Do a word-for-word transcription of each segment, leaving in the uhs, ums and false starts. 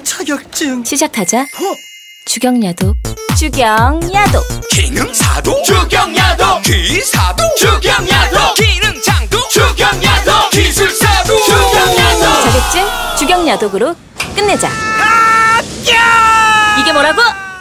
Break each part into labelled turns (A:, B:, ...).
A: 자격증.
B: 시작하자.
A: 어?
B: 주경야도. 주경야도.
C: 기능사도 주경야도. 기사도 주경야도. 기능장도 주경야도. 기술사도 주경야도.
B: 자격증 주경야독으로 끝내자. 이게 뭐라고?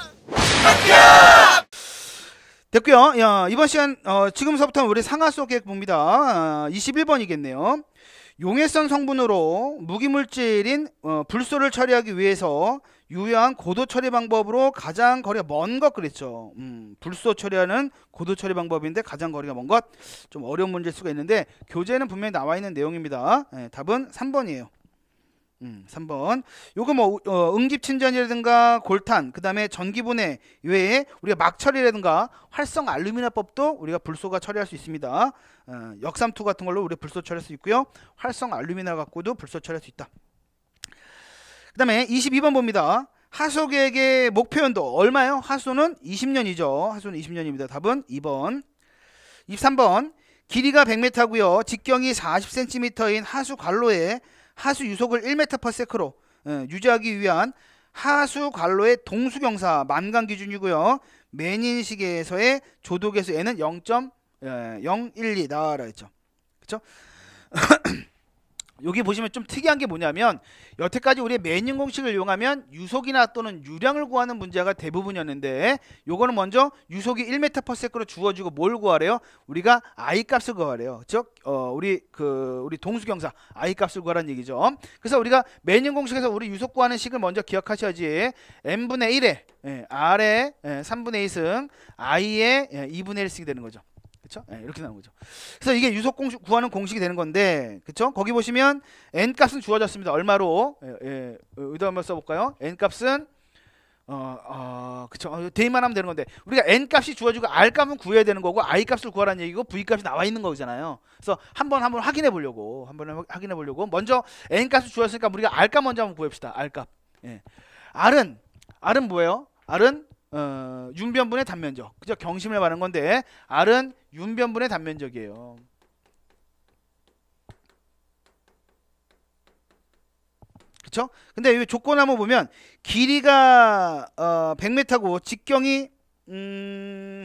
D: 됐고요. 야, 이번 시간 어, 지금서부터 우리 상하수 계획 봅니다. 어, 이십일 번이겠네요. 용해성 성분으로 무기물질인 어, 불소를 처리하기 위해서 유효한 고도 처리 방법으로 가장 거리가 먼 것 그랬죠. 음, 불소 처리하는 고도 처리 방법인데 가장 거리가 먼 것. 좀 어려운 문제일 수가 있는데 교재에는 분명히 나와 있는 내용입니다. 네, 답은 삼 번이에요. 음, 삼 번. 요거 뭐 어, 응집친전이라든가 골탄, 그 다음에 전기분해 외에 우리가 막처리라든가 활성 알루미늄법도 우리가 불소가 처리할 수 있습니다. 어, 역삼투 같은 걸로 우리 불소 처리할 수 있고요. 활성 알루미늄 갖고도 불소 처리할 수 있다. 그 다음에 이십이 번 봅니다. 하수계획의 목표연도 얼마예요? 하수는 이십 년이죠. 하수는 이십 년입니다. 답은 이 번. 이십삼 번. 길이가 백 미터고요. 직경이 사십 센티미터인 하수 관로에 하수 유속을 일 미터 퍼 세컨드로 예, 유지하기 위한 하수 관로의 동수경사 만간 기준이고요. 맨인식에서의 조도계수 N은 영 점 영일이 나와라 했죠. 그렇죠? 여기 보시면 좀 특이한 게 뭐냐면 여태까지 우리의 맨인 공식을 이용하면 유속이나 또는 유량을 구하는 문제가 대부분이었는데 요거는 먼저 유속이 일 미터 퍼 세컨드로 주어지고 뭘 구하래요? 우리가 I 값을 구하래요. 즉 어, 우리 그 우리 동수경사 I 값을 구하라는 얘기죠. 그래서 우리가 맨인 공식에서 우리 유속 구하는 식을 먼저 기억하셔야지. n분의 일에 예, r의 예, 삼분의 이 승 i의 예, 이분의 일 승이 되는 거죠. 그쵸? 네, 이렇게 나오는 거죠. 그래서 이게 유속 공식 구하는 공식이 되는 건데, 그쵸? 거기 보시면 n 값은 주어졌습니다. 얼마로? 예, 예, 의도 한번 써볼까요? n 값은 어, 어, 그쵸? 어, 대입만 하면 되는 건데, 우리가 n 값이 주어지고 r 값은 구해야 되는 거고, i 값을 구하라는 얘기고, v 값이 나와 있는 거잖아요. 그래서 한번 한번 확인해 보려고, 한번 확인해 보려고, 먼저 n 값을 주었으니까 우리가 r 값 먼저 한번 구해봅시다. r 값. 예. r은 r은 뭐예요? r은 어, 윤변분의 단면적. 그죠? 경심을 말하는 건데 R은 윤변분의 단면적이에요. 그쵸? 근데 이 조건 한번 보면 길이가 어, 백 미터고 직경이 음,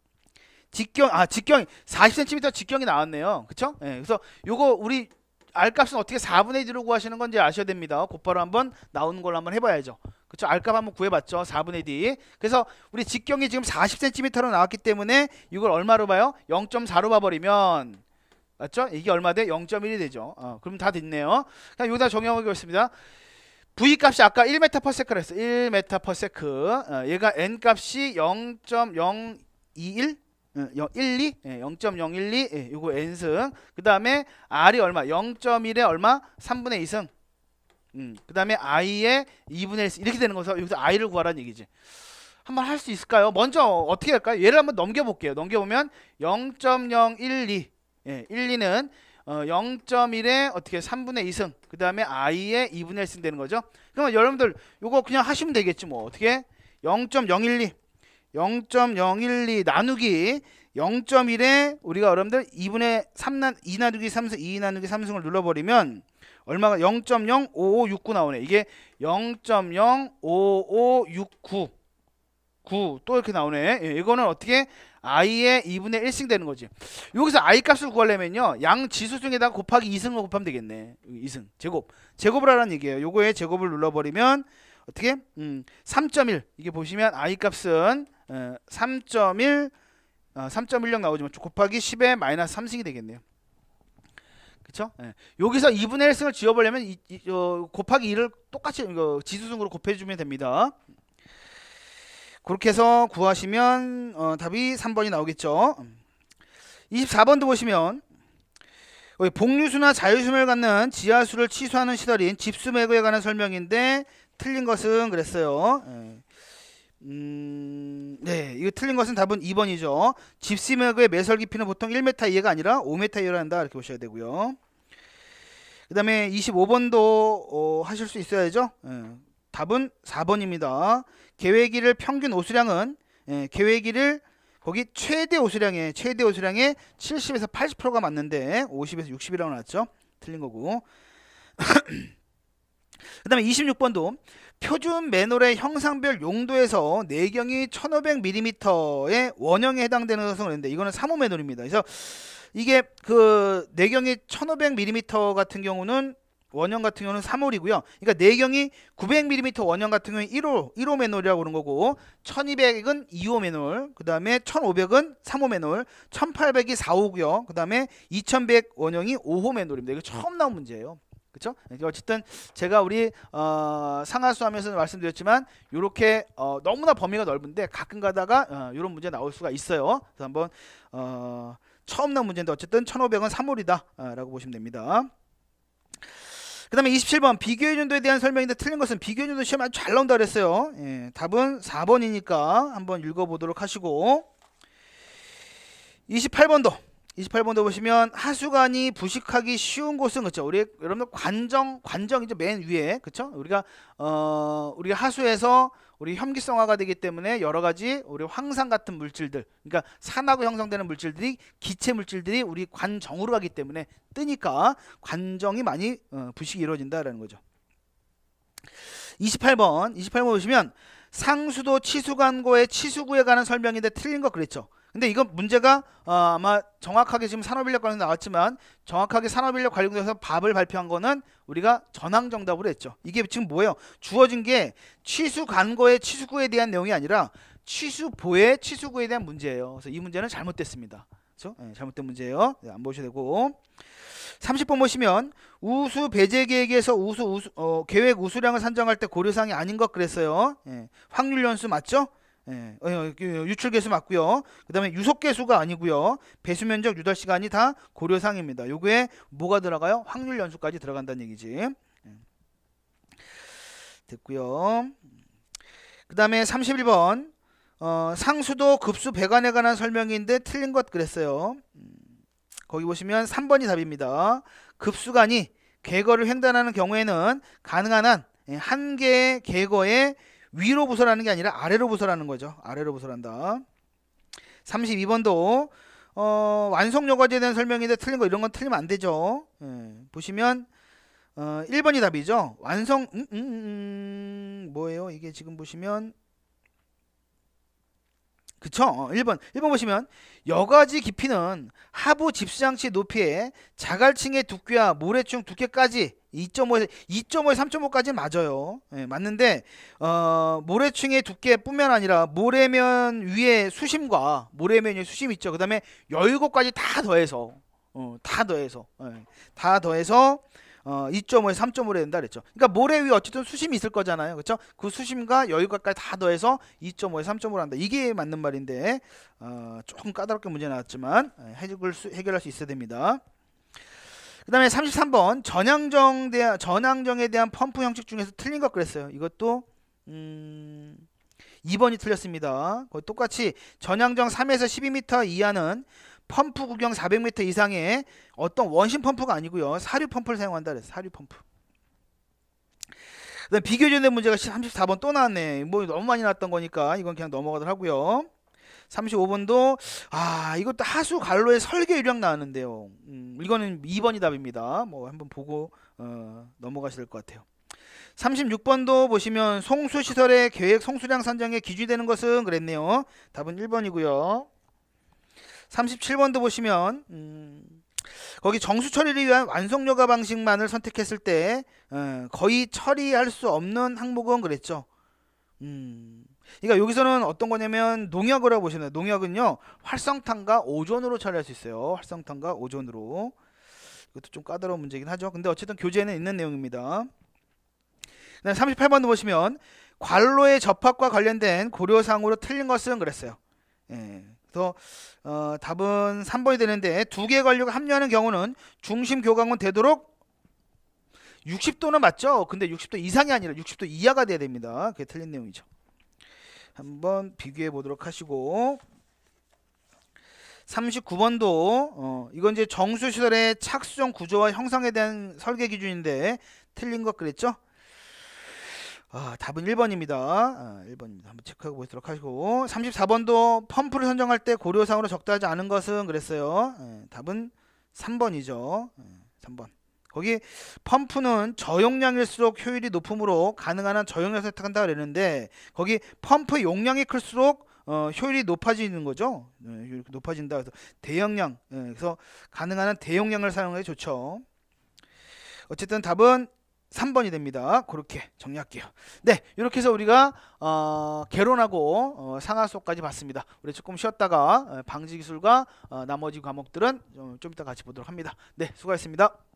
D: 직경 아 직경이 사십 센티미터 직경이 나왔네요. 그쵸? 예, 그래서 요거 우리 R 값은 어떻게 사분의 일로 구하시는 건지 아셔야 됩니다. 곧바로 한번 나오는 걸로 한번 해봐야죠. 그쵸? R 값 한번 구해봤죠. 사분의 일. 그래서 우리 직경이 지금 사십 센티미터로 나왔기 때문에 이걸 얼마로 봐요? 영 점 사로 봐버리면 맞죠? 이게 얼마 돼? 영 점 일이 되죠. 어, 그럼 다 됐네요. 그냥 여기다 정형하겠습니다. V 값이 아까 일 미터 퍼 세컨드 했어. 일 미터 퍼 세컨드. 어, 얘가 N 값이 영 점 영이일? 일이? 예, 영 점 영일이. 예, 요거 n승. 그 다음에 r이 얼마? 영 점 일에 얼마? 삼분의 이 승. 음, 그 다음에 i의 이분의 일 승. 이렇게 되는 거서 여기서 i를 구하라는 얘기지. 한번 할 수 있을까요? 먼저 어떻게 할까요? 얘를 한번 넘겨볼게요. 넘겨보면 영 점 영일이. 예, 일이는 어, 영 점 일에 어떻게 삼분의 이 승. 그 다음에 i의 이분의 일 승 되는 거죠. 그러면 여러분들 요거 그냥 하시면 되겠지 뭐. 어떻게? 영 점 영일이. 영 점 영일이 나누기 영 점 일에 우리가 여러분들 이분의 삼 나, 이 나누기 삼승 이 나누기 삼승을 눌러버리면 얼마가 영 점 영오오육구 나오네. 이게 영 점 영오오육구 구 또 이렇게 나오네. 예, 이거는 어떻게 i의 이분의 일 승 되는 거지. 여기서 i 값을 구하려면요 양 지수 중에다가 곱하기 이 승을 곱하면 되겠네. 이 승 제곱 제곱을 하라는 얘기예요. 요거에 제곱을 눌러버리면 어떻게 음, 삼 점 일 이게 보시면 i 값은 어, 삼 점 일 어, 삼 점 일영 나오지만 곱하기 십의 마이너스 삼승이 되겠네요. 그쵸? 예. 여기서 이분의 일 승을 지워보려면 이, 이, 어, 곱하기 이를 똑같이 이거 지수승으로 곱해주면 됩니다. 그렇게 해서 구하시면 어, 답이 삼 번이 나오겠죠. 이십사 번도 보시면 복류수나 자유수를 갖는 지하수를 치수하는 시설인 집수매구에 관한 설명인데 틀린 것은 그랬어요. 예. 음, 네, 이거 틀린 것은 답은 이 번이죠. 집수매구의 매설 깊이는 보통 일 미터 이하가 아니라 오 미터 이하로 한다 이렇게 보셔야 되고요. 그 다음에 이십오 번도 어, 하실 수 있어야죠. 예. 답은 사 번입니다. 계획일을 평균 오수량은 예, 계획일을 거기 최대 오수량에 최대 오수량에 칠십에서 팔십 퍼센트가 맞는데 오십에서 육십이라고 나왔죠. 틀린 거고. 그 다음에 이십육 번도 표준 맨홀의 형상별 용도에서 내경이 천오백 밀리미터의 원형에 해당되는 것은 그랬는데 이거는 삼 호 맨홀입니다. 그래서 이게 그 내경이 천오백 밀리미터 같은 경우는 원형 같은 경우는 삼 홀이고요. 그러니까 내경이 구백 밀리미터 원형 같은 경우는 일 호, 일 호 맨홀이라고 그러는 거고, 천이백은 이 호 맨홀, 그 다음에 천오백은 삼 호 맨홀, 천팔백이 사 호고요. 그 다음에 이천백 원형이 오 호 맨홀입니다. 이거 처음 나온 문제예요. 그렇죠? 어쨌든 제가 우리 어, 상하수 하면서 말씀드렸지만 이렇게 어, 너무나 범위가 넓은데 가끔 가다가 어, 이런 문제 나올 수가 있어요. 그래서 한번 어, 처음 나온 문제인데 어쨌든 천오백은 삼 홀이다 어, 라고 보시면 됩니다. 그 다음에 이십칠 번 비교의 연도에 대한 설명인데 틀린 것은 비교의 연도 시험에 아주 잘 나온다 그랬어요. 예, 답은 사 번이니까 한번 읽어보도록 하시고, 이십팔 번도 이십팔 번도 보시면 하수관이 부식하기 쉬운 곳은, 그렇죠? 우리 여러분들 관정 관정이죠, 맨 위에. 그렇죠? 우리가 어 우리가 하수에서 우리 혐기성화가 되기 때문에 여러 가지 우리 황산 같은 물질들, 그러니까 산하고 형성되는 물질들이, 기체 물질들이 우리 관정으로 가기 때문에 뜨니까 관정이 많이 어, 부식이 이루어진다라는 거죠. 이십팔 번 이십팔 번 보시면 상수도 치수관고의 치수구에 관한 설명인데 틀린 거 그랬죠. 근데 이건 문제가 어, 아마 정확하게 지금 산업인력 관련 나왔지만 정확하게 산업인력 관련돼서 답을 발표한 거는 우리가 전항정답으로 했죠. 이게 지금 뭐예요? 주어진 게 치수관고의 치수구에 대한 내용이 아니라 치수보의 치수구에 대한 문제예요. 그래서 이 문제는 잘못됐습니다. 그렇죠? 네, 잘못된 문제예요. 네, 안 보셔도 되고. 삼십 번 보시면 우수 배제 계획에서 우수, 우수 어, 계획 우수량을 산정할 때 고려사항이 아닌 것 그랬어요. 예, 확률 연수 맞죠? 예, 어, 유출 개수 맞고요. 그 다음에 유속 개수가 아니고요. 배수 면적, 유달 시간이 다 고려사항입니다. 요거에 뭐가 들어가요? 확률 연수까지 들어간다는 얘기지. 예. 됐고요. 그 다음에 삼십일 번 어, 상수도 급수 배관에 관한 설명인데 틀린 것 그랬어요. 거기 보시면 삼 번이 답입니다. 급수관이 궤거를 횡단하는 경우에는 가능한 한 한 개의 궤거에 위로 부설하는 게 아니라 아래로 부설하는 거죠. 아래로 부설한다. 삼십이 번도 어, 완성여과제에 대한 설명인데 틀린 거, 이런 건 틀리면 안 되죠. 예, 보시면 어, 일 번이 답이죠. 완성 음, 음, 음, 뭐예요? 이게 지금 보시면 그쵸? 어, 일 번 일 번 보시면 여과지 깊이는 하부 집수장치 높이의 자갈층의 두께와 모래층 두께까지 이 점 오에서 이 점 오에서 삼 점 오까지 맞아요. 예, 맞는데 어, 모래층의 두께뿐만 아니라 모래면 위에 수심과 모래면 위에 수심 있죠. 그 다음에 열고까지 다 더해서 어, 다 더해서 예, 다 더해서 어, 이 점 오에서 삼 점 오래 된다 그랬죠. 그러니까 모래 위에 어쨌든 수심이 있을 거잖아요. 그렇죠? 그 수심과 여유가까지 다 더해서 이 점 오에서 삼 점 오로 한다. 이게 맞는 말인데 어, 조금 까다롭게 문제 나왔지만 해결 수, 해결할 수 있어야 됩니다. 그 다음에 삼십삼 번 전향정 대한, 전향정에 대한 펌프 형식 중에서 틀린 것 그랬어요. 이것도 음, 이 번이 틀렸습니다. 거의 똑같이 전향정 삼에서 십이 미터 이하는 펌프 구경 사백 미터 이상의 어떤 원심 펌프가 아니고요. 사류 펌프를 사용한다 그랬어요. 사류 펌프. 그다음 비교전된 문제가 삼십사 번 또 나왔네. 뭐 너무 많이 나왔던 거니까 이건 그냥 넘어가도록 하고요. 삼십오 번도 아 이것도 하수 관로의 설계 유령 나왔는데요. 음, 이거는 이 번이 답입니다. 뭐 한번 보고 어, 넘어가셔야 될 것 같아요. 삼십육 번도 보시면 송수시설의 계획 송수량 산정에 기준이 되는 것은 그랬네요. 답은 일 번이고요. 삼십칠 번도 보시면 음, 거기 정수 처리를 위한 완성여과 방식만을 선택했을 때 어, 거의 처리할 수 없는 항목은 그랬죠. 음, 그러니까 여기서는 어떤 거냐면 농약이라고 보시면 농약은요 활성탄과 오존으로 처리할 수 있어요. 활성탄과 오존으로. 이것도 좀 까다로운 문제긴 하죠. 근데 어쨌든 교재에는 있는 내용입니다. 그다음 삼십팔 번도 보시면 관로의 접합과 관련된 고려사항으로 틀린 것은 그랬어요. 예. 그래서 어, 답은 삼 번이 되는데 두 개의 관료가 합류하는 경우는 중심 교각은 되도록 육십 도는 맞죠? 근데 육십 도 이상이 아니라 육십 도 이하가 돼야 됩니다. 그게 틀린 내용이죠. 한번 비교해 보도록 하시고 삼십구 번도 어, 이건 이제 정수시설의 착수정 구조와 형상에 대한 설계 기준인데 틀린 것 그랬죠? 아, 답은 일 번입니다. 아, 일 번입니다. 한번 체크하고 보도록 하시고 삼십사 번도 펌프를 선정할 때 고려사항으로 적다하지 않은 것은 그랬어요. 예, 답은 삼 번이죠. 예, 삼 번. 거기 펌프는 저용량일수록 효율이 높으므로 가능한 한 저용량을 선택한다 그랬는데 거기 펌프 용량이 클수록 어, 효율이 높아지는 거죠. 네, 효율이 높아진다. 그래서 대용량, 네, 그래서 가능한 한 대용량을 사용하는 게 좋죠. 어쨌든 답은 삼 번이 됩니다. 그렇게 정리할게요. 네, 이렇게 해서 우리가 어, 개론하고 어, 상하수까지 봤습니다. 우리 조금 쉬었다가 어, 방지기술과 어, 나머지 과목들은 좀, 좀 이따 같이 보도록 합니다. 네, 수고하셨습니다.